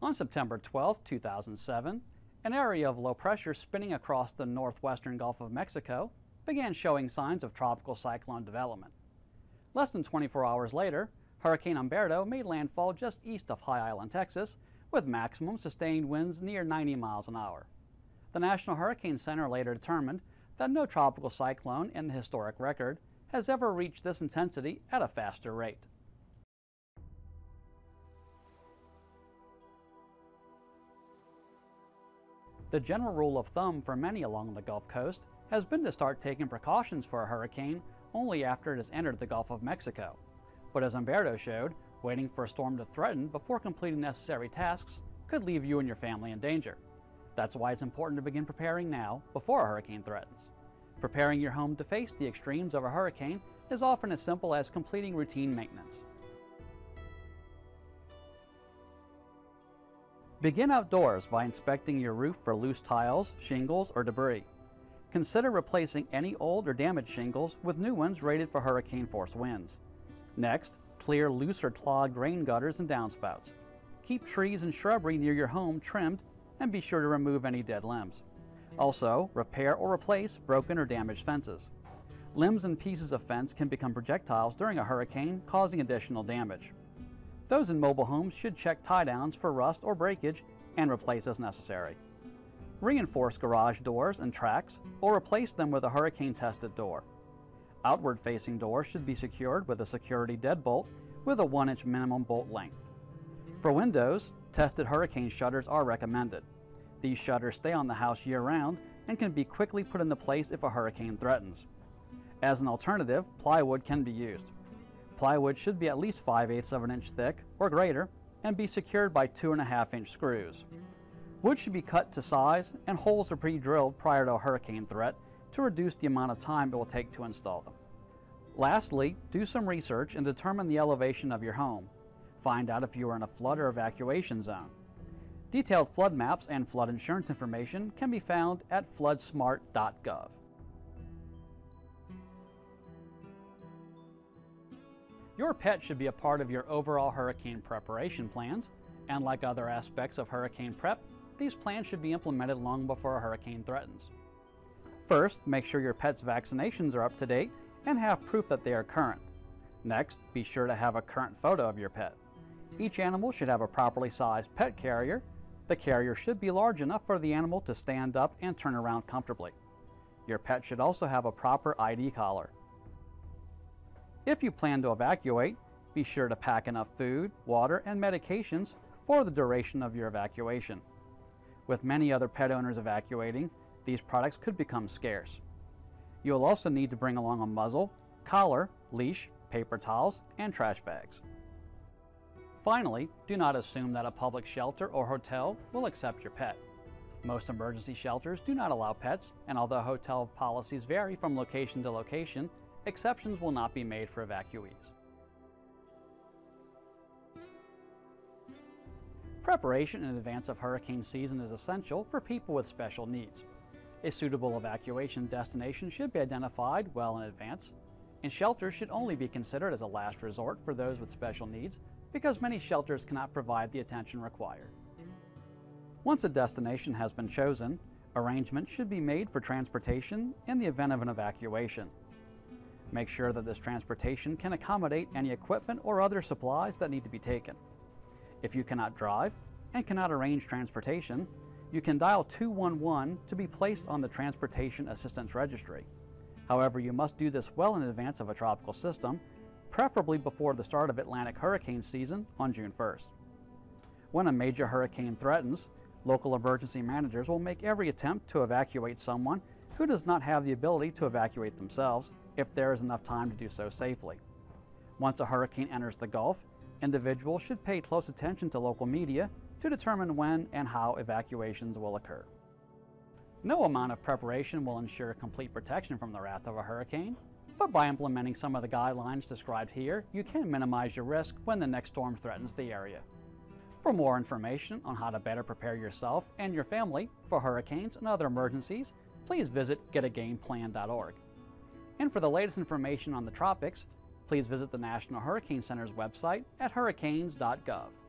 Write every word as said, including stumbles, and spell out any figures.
On September twelfth, two thousand seven, an area of low pressure spinning across the northwestern Gulf of Mexico began showing signs of tropical cyclone development. Less than twenty-four hours later, Hurricane Umberto made landfall just east of High Island, Texas, with maximum sustained winds near ninety miles an hour. The National Hurricane Center later determined that no tropical cyclone in the historic record has ever reached this intensity at a faster rate. The general rule of thumb for many along the Gulf Coast has been to start taking precautions for a hurricane only after it has entered the Gulf of Mexico. But as Umberto showed, waiting for a storm to threaten before completing necessary tasks could leave you and your family in danger. That's why it's important to begin preparing now before a hurricane threatens. Preparing your home to face the extremes of a hurricane is often as simple as completing routine maintenance. Begin outdoors by inspecting your roof for loose tiles, shingles, or debris. Consider replacing any old or damaged shingles with new ones rated for hurricane force winds. Next, clear loose or clogged rain gutters and downspouts. Keep trees and shrubbery near your home trimmed and be sure to remove any dead limbs. Also, repair or replace broken or damaged fences. Limbs and pieces of fence can become projectiles during a hurricane, causing additional damage. Those in mobile homes should check tie-downs for rust or breakage and replace as necessary. Reinforce garage doors and tracks or replace them with a hurricane-tested door. Outward-facing doors should be secured with a security deadbolt with a one inch minimum bolt length. For windows, tested hurricane shutters are recommended. These shutters stay on the house year-round and can be quickly put into place if a hurricane threatens. As an alternative, plywood can be used. Plywood should be at least five eighths of an inch thick or greater and be secured by two and a half inch screws. Wood should be cut to size and holes are pre-drilled prior to a hurricane threat to reduce the amount of time it will take to install them. Lastly, do some research and determine the elevation of your home. Find out if you are in a flood or evacuation zone. Detailed flood maps and flood insurance information can be found at flood smart dot gov. Your pet should be a part of your overall hurricane preparation plans, and like other aspects of hurricane prep, these plans should be implemented long before a hurricane threatens. First, make sure your pet's vaccinations are up to date and have proof that they are current. Next, be sure to have a current photo of your pet. Each animal should have a properly sized pet carrier. The carrier should be large enough for the animal to stand up and turn around comfortably. Your pet should also have a proper I D collar. If you plan to evacuate, be sure to pack enough food, water, and medications for the duration of your evacuation. With many other pet owners evacuating, these products could become scarce. You'll also need to bring along a muzzle, collar, leash, paper towels, and trash bags. Finally, do not assume that a public shelter or hotel will accept your pet. Most emergency shelters do not allow pets, and although hotel policies vary from location to location, exceptions will not be made for evacuees. Preparation in advance of hurricane season is essential for people with special needs. A suitable evacuation destination should be identified well in advance, and shelters should only be considered as a last resort for those with special needs because many shelters cannot provide the attention required. Once a destination has been chosen, arrangements should be made for transportation in the event of an evacuation. Make sure that this transportation can accommodate any equipment or other supplies that need to be taken. If you cannot drive and cannot arrange transportation, you can dial two one one to be placed on the Transportation Assistance Registry. However, you must do this well in advance of a tropical system, preferably before the start of Atlantic hurricane season on June first. When a major hurricane threatens, local emergency managers will make every attempt to evacuate someone who does not have the ability to evacuate themselves if there is enough time to do so safely. Once a hurricane enters the Gulf, individuals should pay close attention to local media to determine when and how evacuations will occur. No amount of preparation will ensure complete protection from the wrath of a hurricane, but by implementing some of the guidelines described here, you can minimize your risk when the next storm threatens the area. For more information on how to better prepare yourself and your family for hurricanes and other emergencies, please visit get a game plan dot org. And for the latest information on the tropics, please visit the National Hurricane Center's website at hurricanes dot gov.